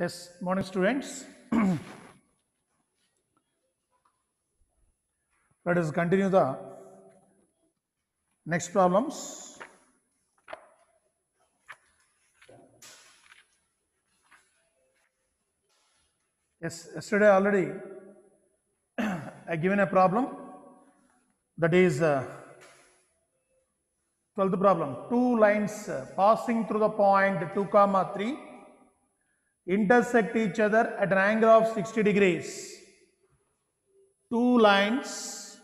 Yes, morning students. Let us continue the next problems. Yes, yesterday already I given a problem, that is 12th problem. Two lines passing through the point 2, 3 intersect each other at an angle of 60 degrees. Two lines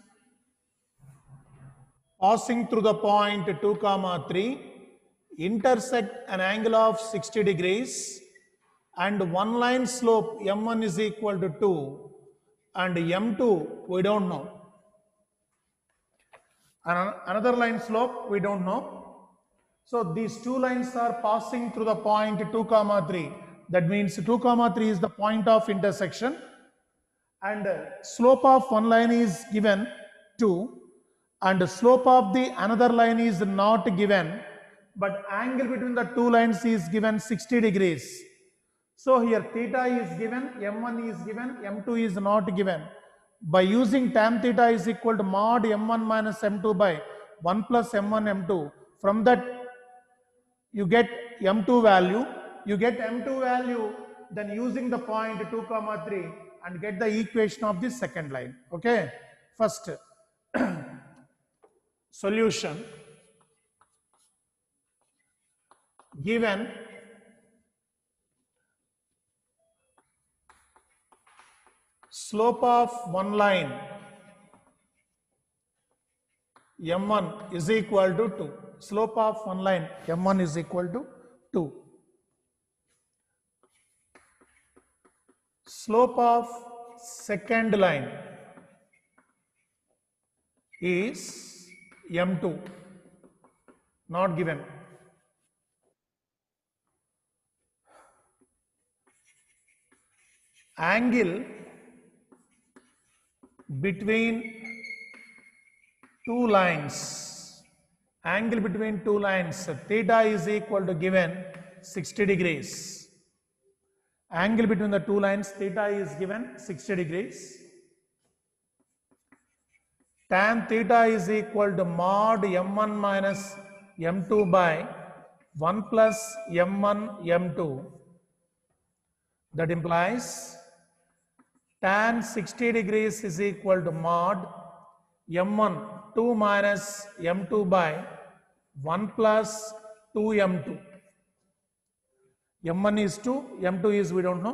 passing through the point 2, 3 intersect an angle of 60 degrees, and one line slope m1 is equal to 2 and m2 we don't know, and another line slope we don't know. So these two lines are passing through the point 2, 3. That means 2, 3 is the point of intersection, and slope of one line is given 2 and slope of the another line is not given, but angle between the two lines is given 60 degrees. So here theta is given, m1 is given, m2 is not given. By using tan theta is equal to mod m1 minus m2 by 1 plus m1 m2, from that you get m2 value, then using the point 2, 3 and get the equation of the second line. Okay, first solution. Given slope of one line m1 is equal to 2. Slope of one line m1 is equal to 2. Slope of second line is m2, not given. Angle between two lines, theta is equal to given 60 degrees. Angle between the two lines theta is given 60 degrees. Tan theta is equal to mod m1 minus m2 by 1 plus m1 m2. That implies tan 60 degrees is equal to mod m1 2 minus m2 by 1 plus 2 m2. m1 is 2, m2 is we don't know.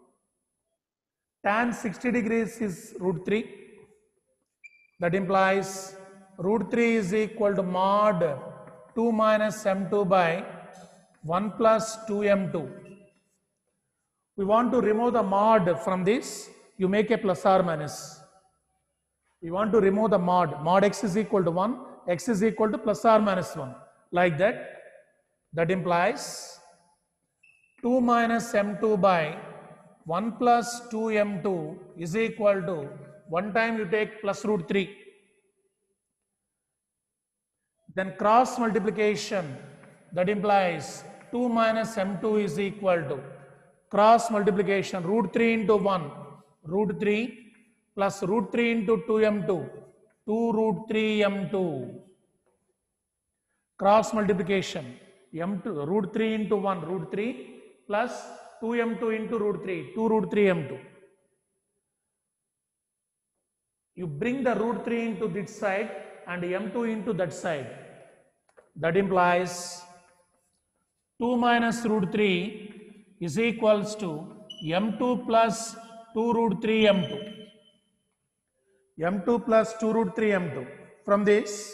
Tan 60 degrees is root 3. That implies root 3 is equal to mod 2 minus m2 by 1 plus 2 m2. We want to remove the mod from this. You make a plus or minus. We want to remove the mod. Mod x is equal to 1, x is equal to plus or minus 1. Like that. That implies 2 minus m2 by 1 plus 2 m2 is equal to, one time you take plus root 3. Then cross multiplication, that implies 2 minus m2 is equal to, cross multiplication, root 3 into 1, root 3 plus root 3 into 2m2, 2 root 3 m2. Cross multiplication, m2, root 3 into 1, root 3 plus 2m2 into root 3, 2 root 3 m2. You bring the root 3 into this side and m2 into that side. That implies 2 minus root 3 is equals to m2 plus 2 root 3 m2. m2 plus 2 root 3 m2. From this,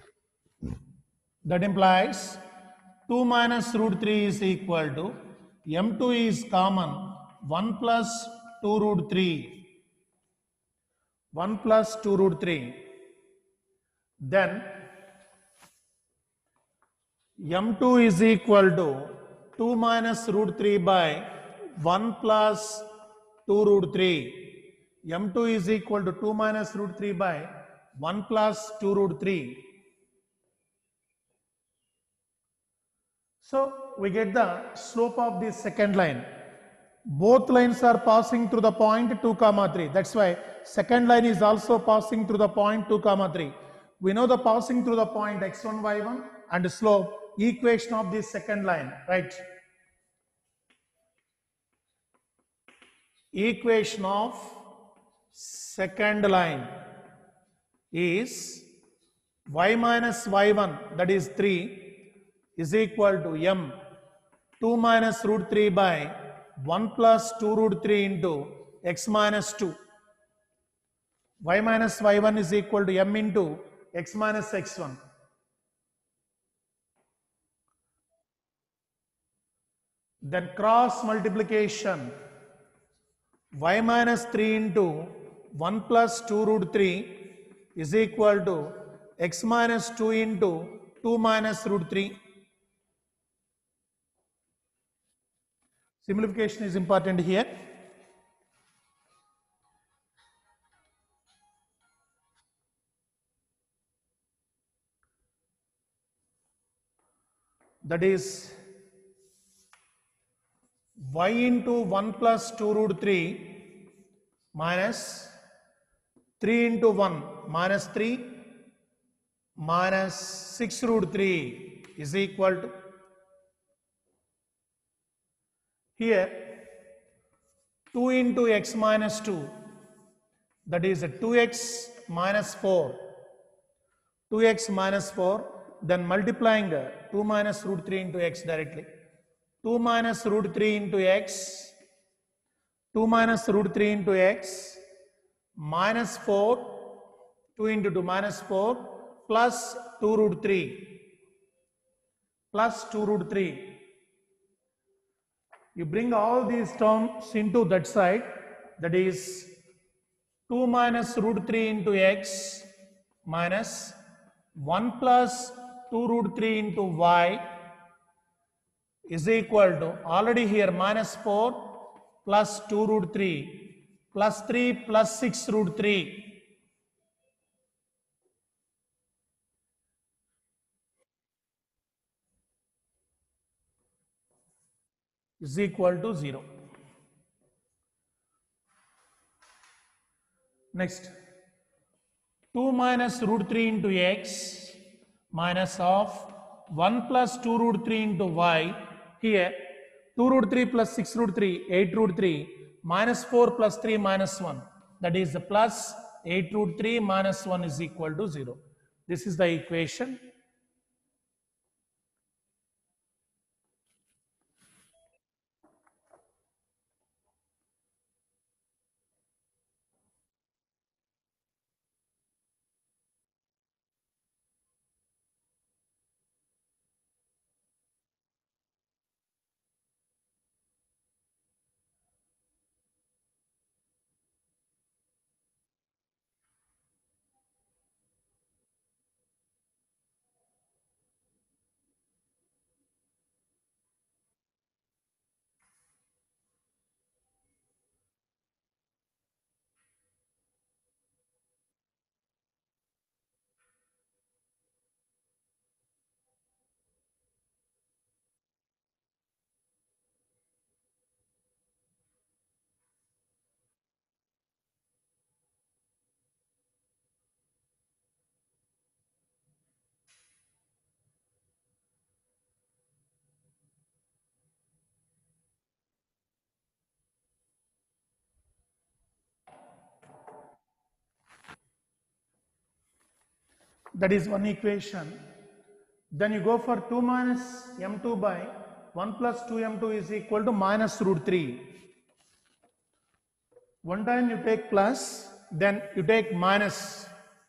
that implies 2 minus root 3 is equal to, m2 is common, 1 plus 2 root 3. 1 plus 2 root 3. Then m2 is equal to 2 minus root 3 by 1 plus 2 root 3. m2 is equal to 2 minus root 3 by 1 plus 2 root 3. So we get the slope of the second line. Both lines are passing through the point 2 comma 3. That's why second line is also passing through the point 2 comma 3. We know the passing through the point x1 y1 and slope, equation of this second line, right? Equation of second line is y minus y1, that is 3, is equal to m 2 minus root 3 by 1 plus 2 root 3 into x minus 2. Y minus y1 is equal to m into x minus x1. Then cross multiplication, y minus 3 into 1 plus 2 root 3 is equal to x minus 2 into 2 minus root 3. Simplification is important here. That is y into 1 plus 2 root 3 minus 3 into 1 minus 3 minus 6 root 3 is equal to, here 2 into x minus 2, that is 2x minus 4, 2x minus 4, then multiplying 2 minus root 3 into x directly. 2 minus root 3 into x, 2 minus root 3 into x, minus 4, 2 into 2 minus 4, plus 2 root 3, plus 2 root 3. You bring all these terms into that side, that is 2 minus root 3 into x minus 1 plus 2 root 3 into y is equal to, already here minus 4 plus 2 root 3 plus 3 plus 6 root 3 is equal to 0. Next, 2 minus root 3 into x minus of 1 plus 2 root 3 into y, here 2 root 3 plus 6 root 3, 8 root 3, minus 4 plus 3 minus 1, that is plus 8 root 3 minus 1 is equal to 0. This is the equation. That is one equation. Then you go for 2 minus m2 by 1 plus 2m2 is equal to minus root 3. One time you take plus, then you take minus.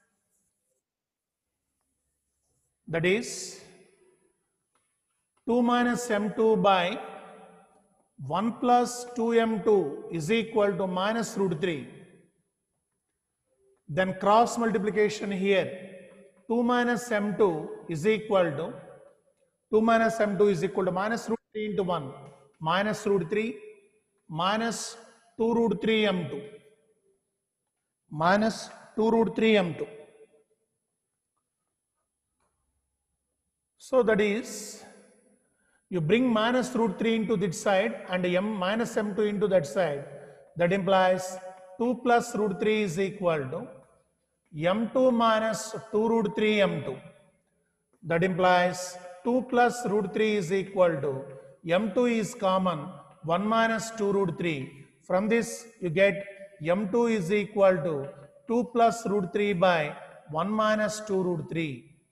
That is 2 minus m2 by 1 plus 2m2 is equal to minus root 3. Then cross multiplication here, 2 minus m2 is equal to, 2 minus m2 is equal to minus root 3 into 1, minus root 3, minus 2 root 3 m2, minus 2 root 3 m2. So that is You bring minus root 3 into this side and minus m2 into that side. That implies 2 plus root 3 is equal to m2 minus 2 root 3 m2. That implies 2 plus root 3 is equal to m2 is common 1 minus 2 root 3. From this you get m2 is equal to 2 plus root 3 by 1 minus 2 root 3.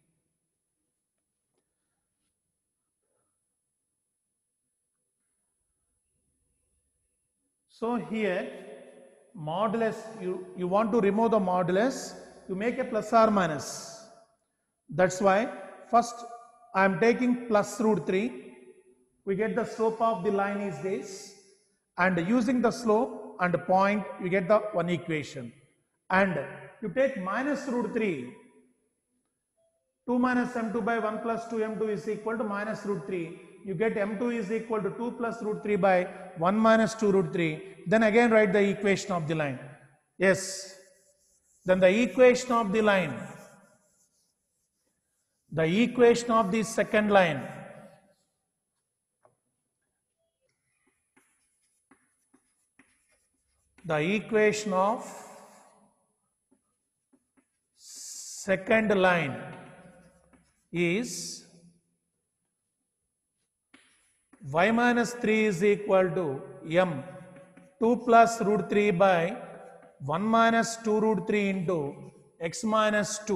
So here modulus, you want to remove the modulus, you make a plus or minus. That's why first I am taking plus root 3. We get the slope of the line is this, and using the slope and point you get the one equation, and you take minus root 3. 2 minus m2 by 1 plus 2 m2 is equal to minus root 3. You get m2 is equal to 2 plus root 3 by 1 minus 2 root 3. Then again write the equation of the line. Yes. Then the equation of the line. The equation of the second line. The equation of second line is y minus 3 is equal to m 2 plus root 3 by 1 minus 2 root 3 into x minus 2.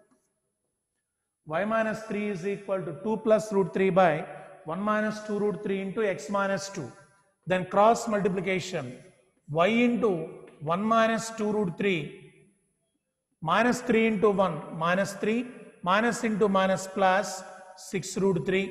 Y minus 3 is equal to 2 plus root 3 by 1 minus 2 root 3 into x minus 2. Then cross multiplication, y into 1 minus 2 root 3 minus 3 into 1 minus 3 minus into minus plus 6 root 3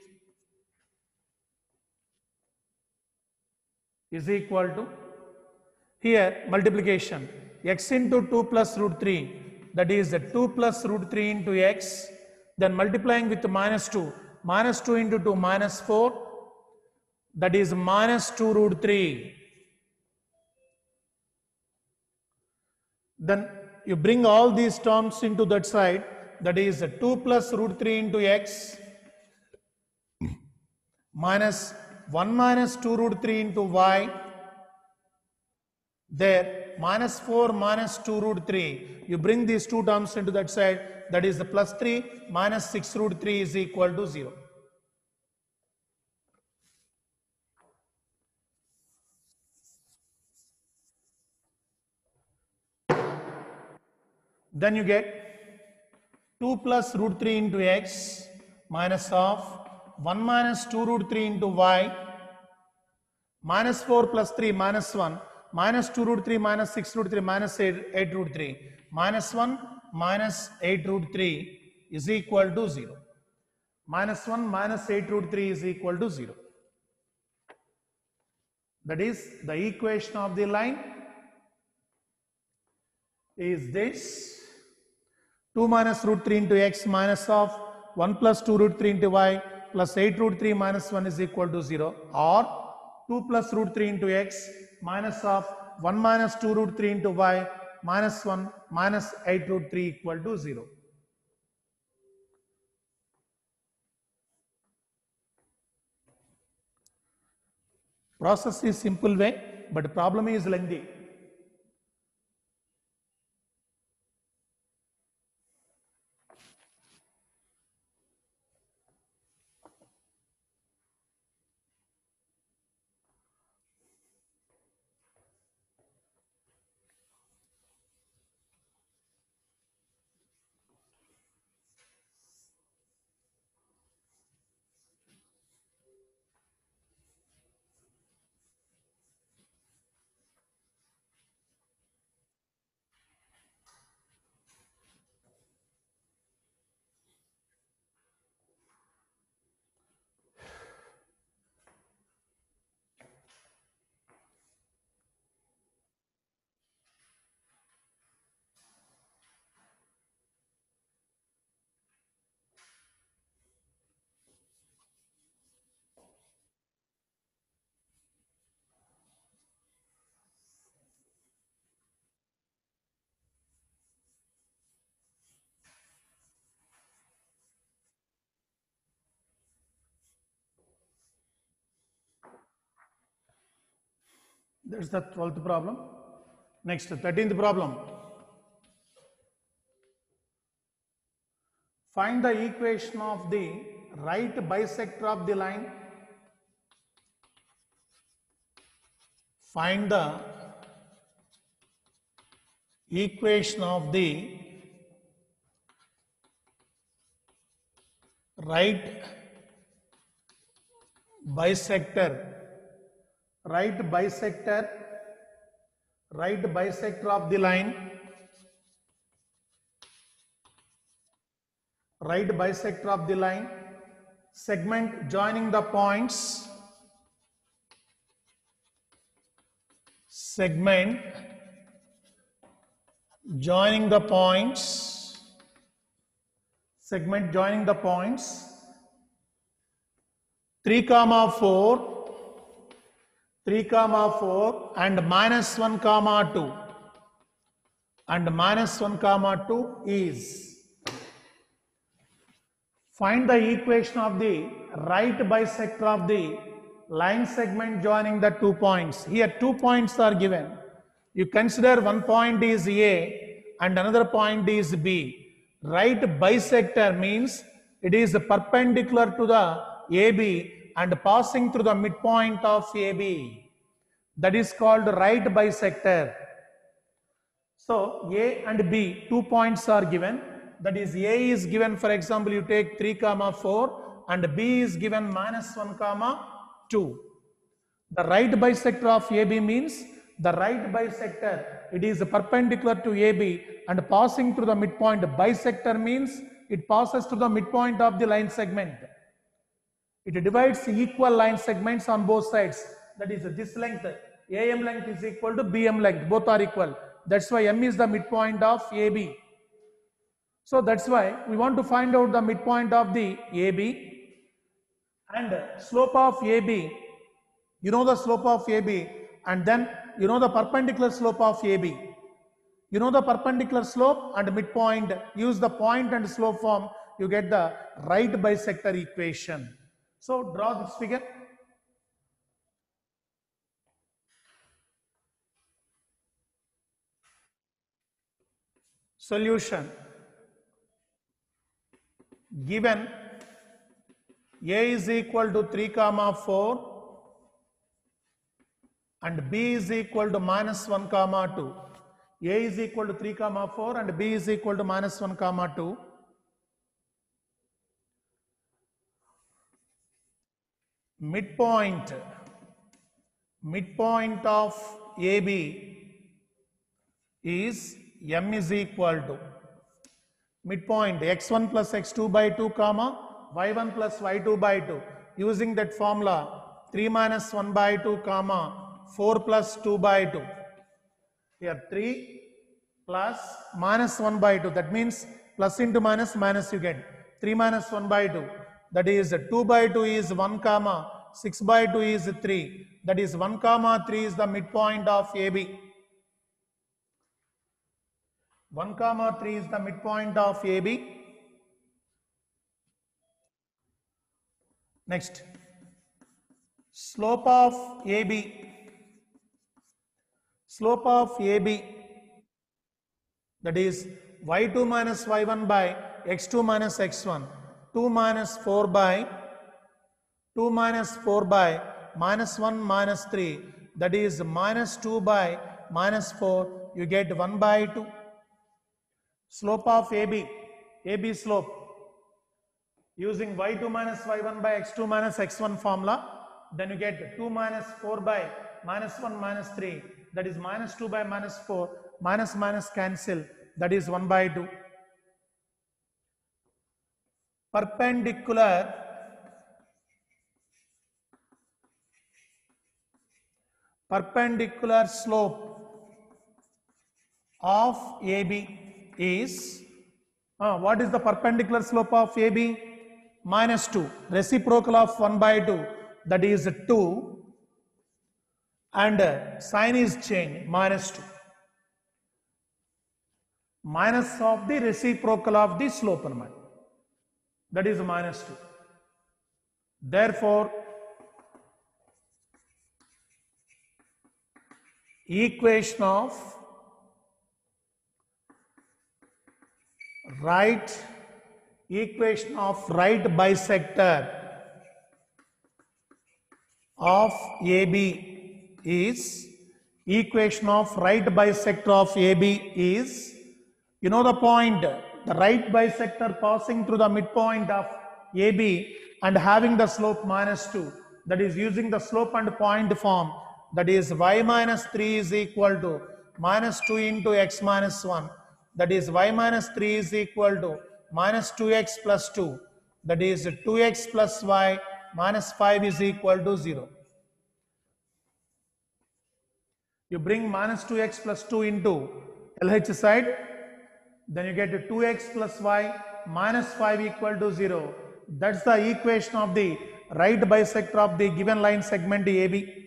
is equal to, here multiplication, x into 2 plus root 3, that is 2 plus root 3 into x, then multiplying with minus 2, minus 2 into 2 minus 4, that is minus 2 root 3. Then you bring all these terms into that side, that is 2 plus root 3 into x minus 1 minus 2 root 3 into y, there minus 4 minus 2 root 3. You bring these two terms into that side, that is the plus 3 minus 6 root 3 is equal to 0. Then you get 2 plus root 3 into x minus of 1 minus 2 root 3 into y minus 4 plus 3 minus 1 minus 2 root 3 minus 6 root 3 minus 8 root 3 minus 1 minus 8 root 3 is equal to 0. Minus 1 minus 8 root 3 is equal to 0. That is the equation of the line is this: 2 minus root 3 into x minus of 1 plus 2 root 3 into y plus 8 root 3 minus 1 is equal to 0, or 2 plus root 3 into x minus of 1 minus 2 root 3 into y minus 1 minus 8 root 3 equal to 0. Process is simple way, but problem is lengthy. That's the 12th problem. Next, 13th problem. Find the equation of the right bisector of the line. Find the equation of the right bisector of the line, right bisector of the line, segment joining the points, segment joining the points, 3, 4, 3, 4 and -1, 2, and -1, 2 is, find the equation of the right bisector of the line segment joining the 2 points. Here 2 points are given. You consider one point is A and another point is B. Right bisector means it is perpendicular to the AB and passing through the midpoint of AB. That is called right bisector. So A and B, 2 points are given. That is, A is given, for example, you take 3, 4 and B is given -1, 2. The right bisector of AB means the right bisector, it is perpendicular to AB and passing through the midpoint. Bisector means it passes through the midpoint of the line segment. It divides equal line segments on both sides. That is, this length, AM length is equal to BM length. Both are equal. That's why M is the midpoint of AB. So that's why we want to find out the midpoint of the AB and slope of AB. You know the slope of AB, and then you know the perpendicular slope of AB. You know the perpendicular slope and midpoint. Use the point and slope form. You get the right bisector equation. So draw this figure. Solution. Given A is equal to 3, 4 and B is equal to -1, 2. A is equal to 3, 4 and B is equal to -1, 2. Midpoint of AB is M is equal to midpoint x1 plus x2 by 2, y1 plus y2 by 2. Using that formula, 3 minus 1 by 2, 4 plus 2 by 2. Here 3 plus minus 1 by 2. That means plus into minus, minus you get. 3 minus 1 by 2. That is 2 by 2 is 1, 6 by 2 is 3. That is 1, 3 is the midpoint of AB. 1, 3 is the midpoint of AB. Next, slope of AB. Slope of AB, that is y2 minus y1 by x2 minus x1. 2 minus 4 by minus 1 minus 3. That is minus 2 by minus 4. You get 1 by 2. Slope of AB, AB slope, using y2 minus y1 by x2 minus x1 formula, then you get 2 minus 4 by minus 1 minus 3, that is minus 2 by minus 4, minus minus cancel, that is 1 by 2. Perpendicular slope of AB is, what is the perpendicular slope of AB? Minus 2, reciprocal of 1 by 2, that is 2, and sign is changed, minus 2. Minus of the reciprocal of the slope, that is minus 2. Therefore, equation of right bisector of AB is equation of right bisector of AB is, you know the point, the right bisector passing through the midpoint of AB and having the slope -2, that is using the slope and point form, that is y minus 3 is equal to -2 into x minus 1, that is y minus 3 is equal to minus 2x plus 2, that is 2x plus y minus 5 is equal to 0. You bring minus 2x plus 2 into LH side, then you get 2x plus y minus 5 equal to 0. That's the equation of the right bisector of the given line segment AB.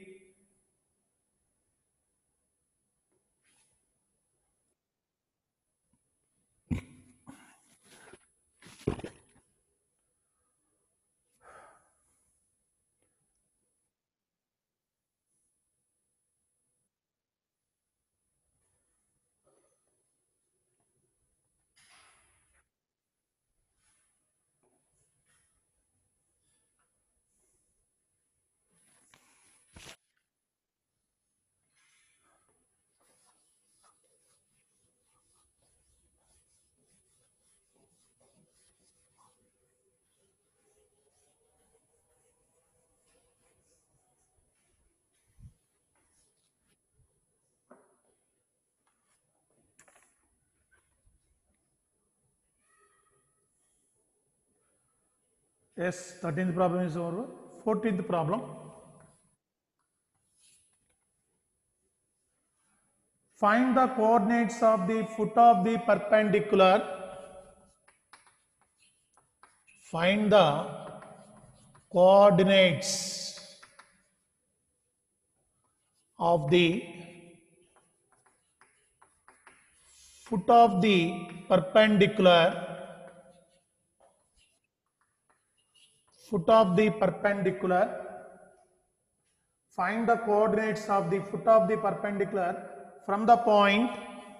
Yes, 13th problem is over. 14th problem. Find the coordinates of the foot of the perpendicular. Find the coordinates of the foot of the perpendicular. Find the coordinates of the foot of the perpendicular from the point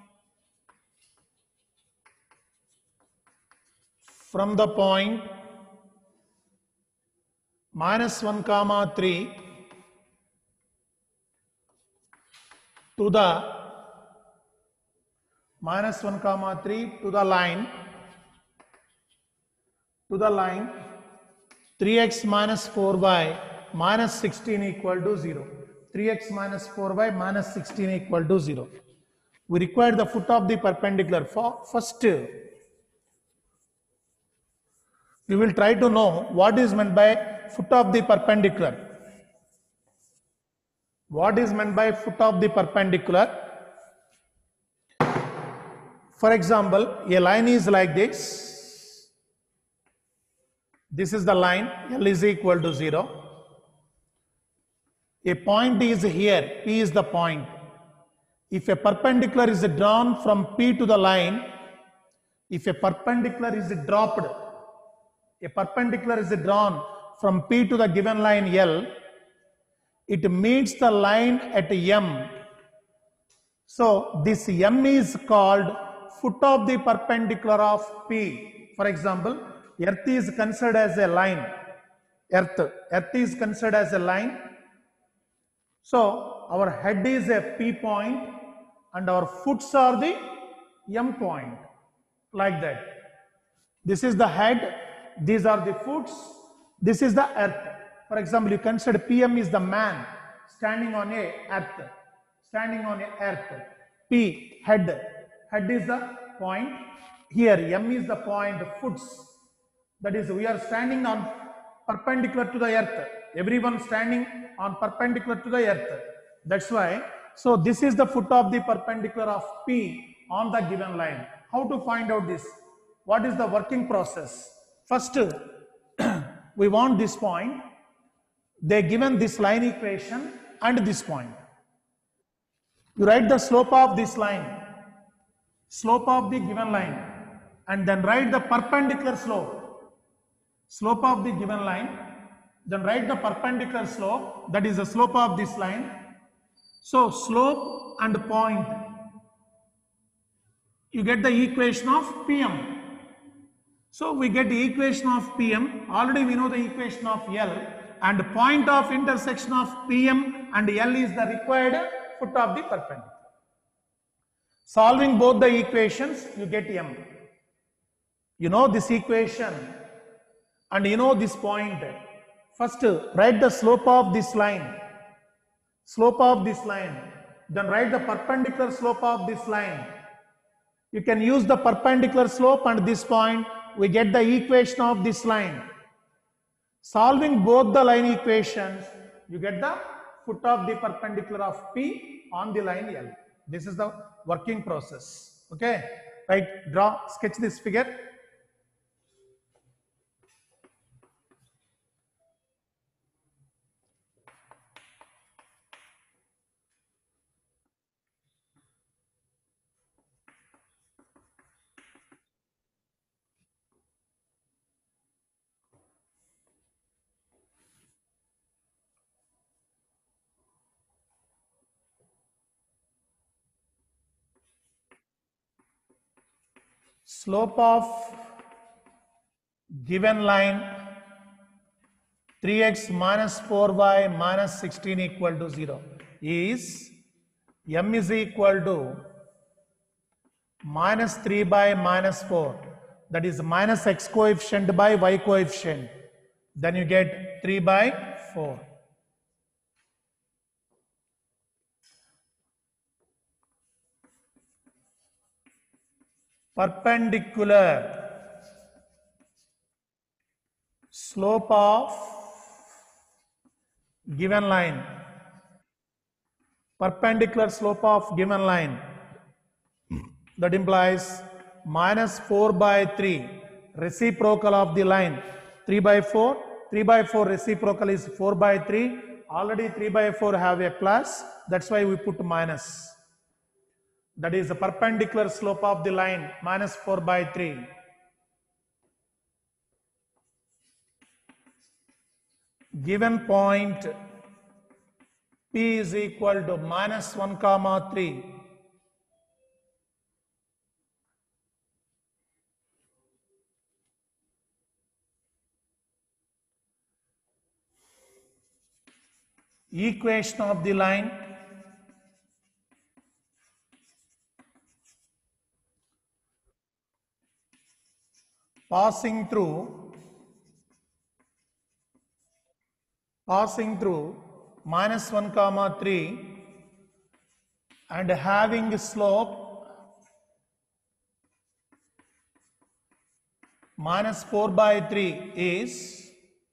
-1, 3 to the -1, 3 to the line 3x minus 4y minus 16 equal to 0. 3x minus 4y minus 16 equal to 0. We require the foot of the perpendicular. First, we will try to know what is meant by foot of the perpendicular. What is meant by foot of the perpendicular? For example, a line is like this. This is the line, L is equal to 0. A point is here, P is the point. If a perpendicular is drawn from P to the line, if a perpendicular is dropped, a perpendicular is drawn from P to the given line L, it meets the line at M. So this M is called foot of the perpendicular of P. For example, Earth is considered as a line. Earth is considered as a line. So our head is a P point and our foots are the M point, like that. This is the head, these are the foots, this is the earth. For example, you consider PM is the man standing on a earth, P, head is the point. Here M is the point, foots, that is we are standing on perpendicular to the earth. Everyone standing on perpendicular to the earth. That's why, so this is the foot of the perpendicular of P on the given line. How to find out this? What is the working process? First, we want this point. They given this line equation and this point. You write the slope of this line, slope of the given line, and then write the perpendicular slope of the given line, then write the perpendicular slope, that is the slope of this line. So slope and point, you get the equation of PM. So we get the equation of PM. Already we know the equation of L, and point of intersection of PM and L is the required foot of the perpendicular. Solving both the equations, you get M. You know this equation and you know this point. First, write the slope of this line. Slope of this line. Then write the perpendicular slope of this line. You can use the perpendicular slope and this point. We get the equation of this line. Solving both the line equations, you get the foot of the perpendicular of P on the line L. This is the working process. Okay, right, sketch this figure. Slope of given line 3x minus 4y minus 16 equal to 0 is m is equal to minus 3 by minus 4, that is minus x coefficient by y coefficient, then you get 3 by 4. Perpendicular slope of given line, perpendicular slope of given line, that implies minus 4 by 3 reciprocal of the line 3 by 4. 3 by 4 reciprocal is 4 by 3. Already 3 by 4 have a plus, that's why we put minus. That is the perpendicular slope of the line minus 4 by 3. Given point P is equal to minus 1 comma 3. Equation of the line passing through minus 1 comma 3 and having slope minus 4 by 3 is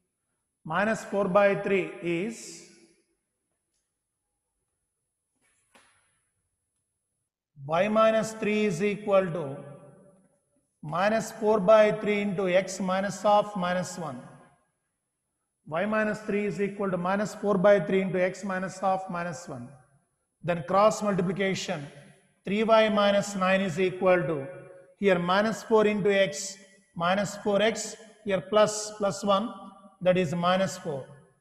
y minus 3 is equal to minus 4 by 3 into x minus of minus 1. Y minus 3 is equal to minus 4 by 3 into x minus of minus 1. Then cross multiplication, 3y minus 9 is equal to, here minus 4 into x minus 4x, here plus 1, that is minus 4.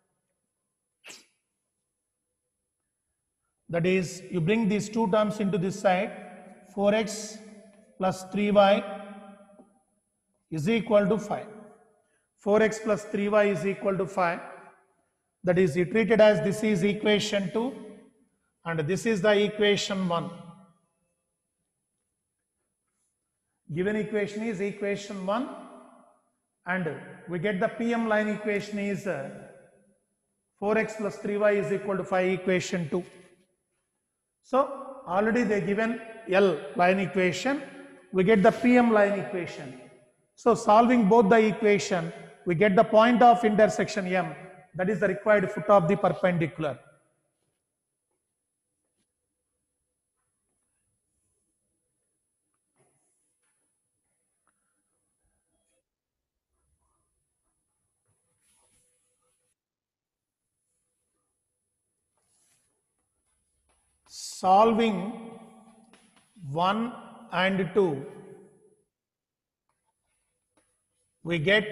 That is, you bring these two terms into this side, 4x plus 3y is equal to 5. 4x plus 3y is equal to 5. That is, you treat it as this is equation 2 and this is the equation 1. Given equation is equation 1 and we get the PM line equation is 4x plus 3y is equal to 5, equation 2. So already they given L line equation, we get the PM line equation. So solving both the equation, we get the point of intersection M, that is the required foot of the perpendicular. Solving 1 and 2, we get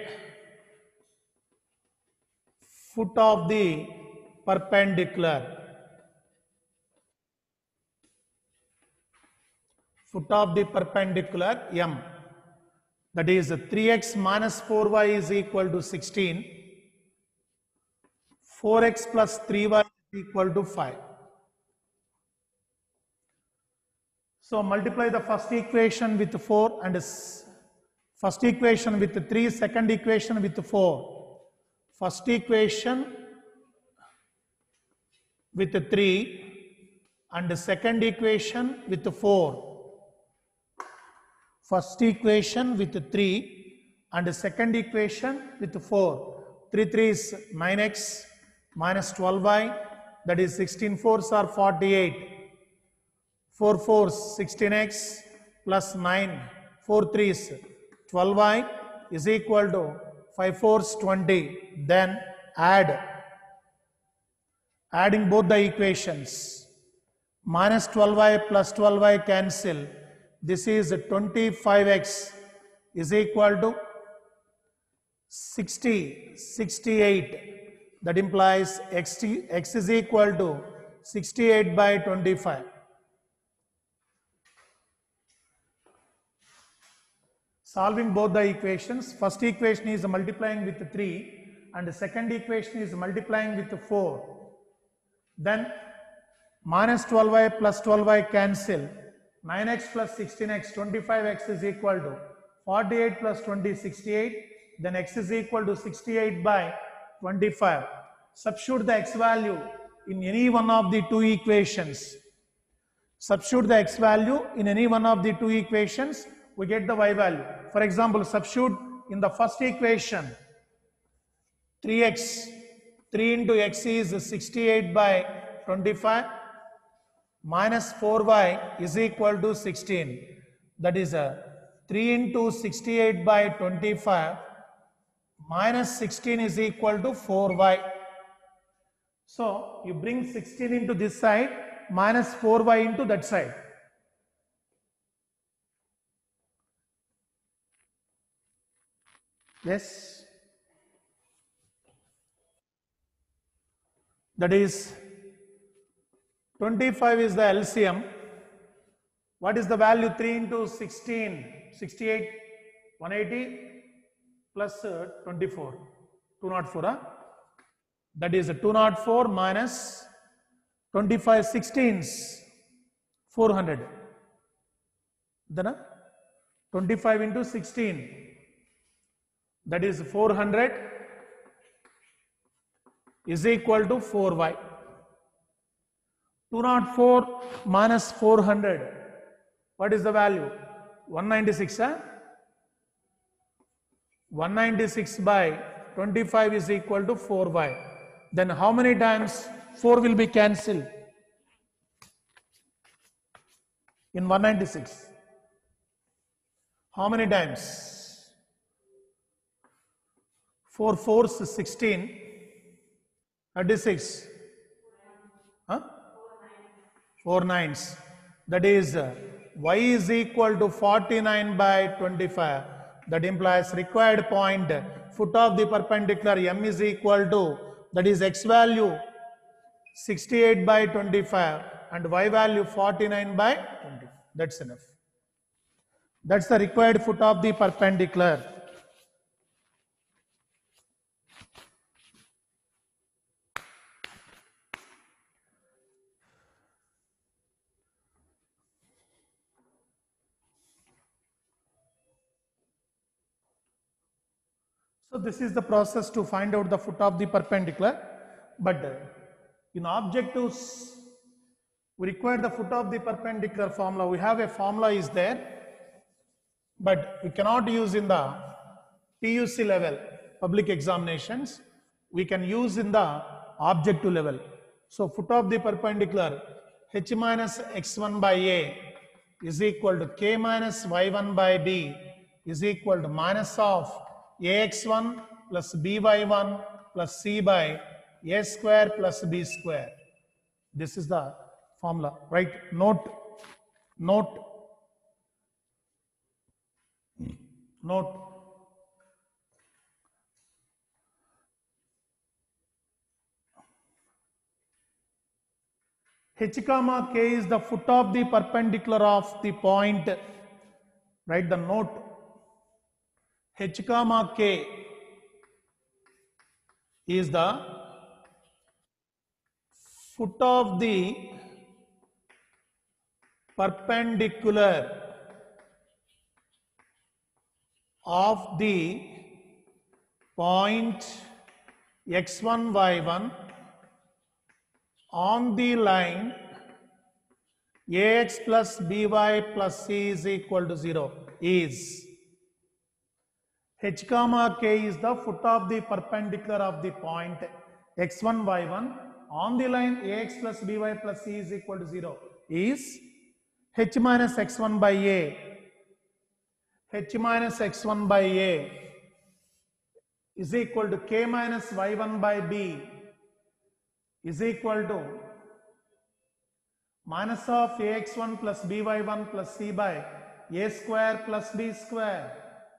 foot of the perpendicular. foot of the perpendicular M. That is 3x minus 4y is equal to 16. 4x plus 3y is equal to 5. So multiply the first equation with 4 and first equation with 3, second equation with 4. First equation with 3 and second equation with 4. First equation with 3 and second equation with 4. 3 3 is 9x minus 12y, that is 16 4s are 48. 4 4s 16x plus 9, 4 3s 12y is equal to 5 4s 20. Then adding both the equations, minus 12y plus 12y cancel. This is 25x is equal to 68. That implies x is equal to 68 by 25. Solving both the equations, first equation is multiplying with 3 and the second equation is multiplying with 4. Then minus 12y plus 12y cancel. 9x plus 16x, 25x is equal to 48 plus 20, 68. Then x is equal to 68 by 25. Substitute the x value in any one of the two equations. Substitute the x value in any one of the two equations, we get the y value. For example, substitute in the first equation 3x, 3 into x is 68 by 25. Minus 4y is equal to 16. That is 3 into 68 by 25 minus 16 is equal to 4y. So you bring 16 into this side, minus 4y into that side. Yes. That is 25 is the LCM. What is the value? 3 into 16, 68, 180 plus 24, 204. Huh? That is 204 minus 25, 16s, 400. Then 25 into 16, that is 400 is equal to 4y. 204 minus 400, what is the value? 196. 196 by 25 is equal to 4y. Then how many times 4 will be cancelled in 196? How many times? 4 4s 16, 36. 4 9s. That is y is equal to 49 by 25. That implies required point, foot of the perpendicular M is equal to, that is x value 68 by 25 and y value 49 by 20. That's enough. That's the required foot of the perpendicular. So this is the process to find out the foot of the perpendicular. But in objectives, we require the foot of the perpendicular formula. We have a formula is there, but we cannot use in the PUC level, public examinations. We can use in the objective level. So foot of the perpendicular, h minus x1 by a is equal to k minus y1 by b is equal to minus of ax1 plus by1 plus c by a square plus b square. This is the formula, right? Note. H comma K is the foot of the perpendicular of the point. Write the note. H comma K is the foot of the perpendicular of the point x1, y1 on the line ax plus by plus c is equal to 0 is H comma K is the foot of the perpendicular of the point x1, y1 on the line ax plus by plus c is equal to 0 is h minus x1 by a. H minus x1 by a is equal to k minus y1 by b is equal to minus of ax1 plus by1 plus c by a square plus b square.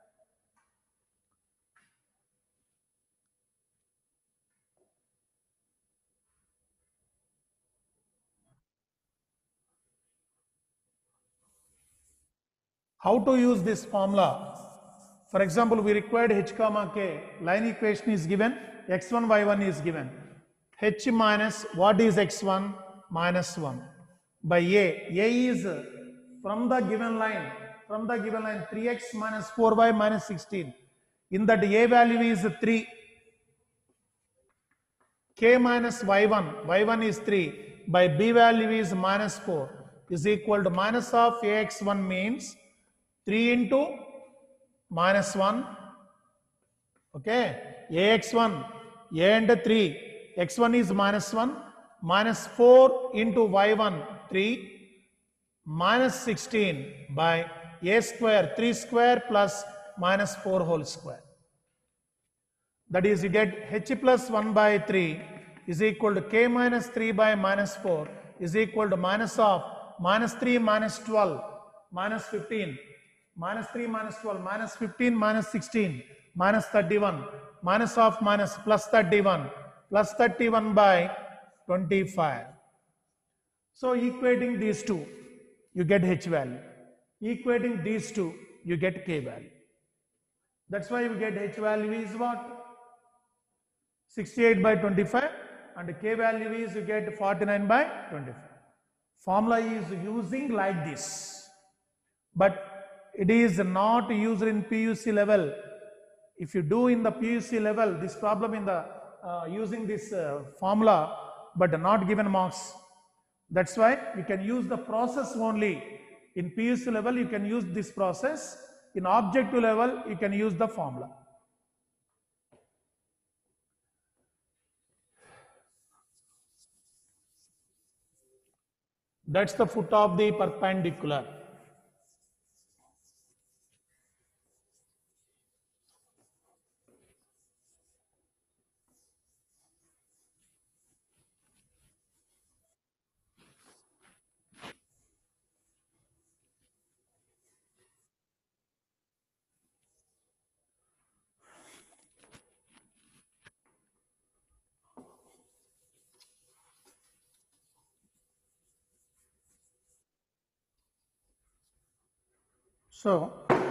How to use this formula? For example, we required h comma k. Line equation is given, x1, y1 is given. H minus what is x1? Minus 1 by a. A is from the given line 3x minus 4y minus 16. In that a value is 3. K minus y1 is 3 by b value is minus 4 is equal to minus of ax1 means 3 into minus 1, okay, ax1, a and 3, x1 is minus 1, minus 4 into y1, 3, minus 16 by a square, 3 square plus minus 4 whole square. That is, you get h plus 1 by 3 is equal to k minus 3 by minus 4 is equal to minus of minus 3 minus 12 minus 15 minus 3 minus 12 minus 15 minus 16 minus 31 minus of minus plus 31 by 25. So equating these two, you get h value. Equating these two, you get k value. That's why you get h value is what? 68 by 25 and k value is you get 49 by 25. Formula is using like this, but it is not used in PUC level. If you do in the PUC level, this problem in the using this formula, but not given marks. That's why you can use the process only. In PUC level, you can use this process. In objective level, you can use the formula. That's the foot of the perpendicular. So,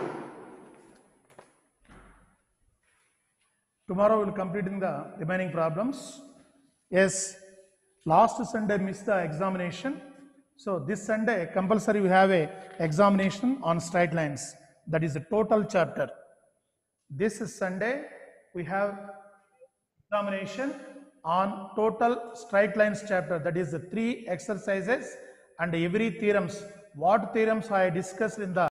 tomorrow we will completing the remaining problems. Yes, last Sunday missed the examination. So this Sunday compulsory we have a examination on straight lines. That is a total chapter. This Sunday we have examination on total straight lines chapter. That is the 3 exercises and every theorems. What theorems I discussed in the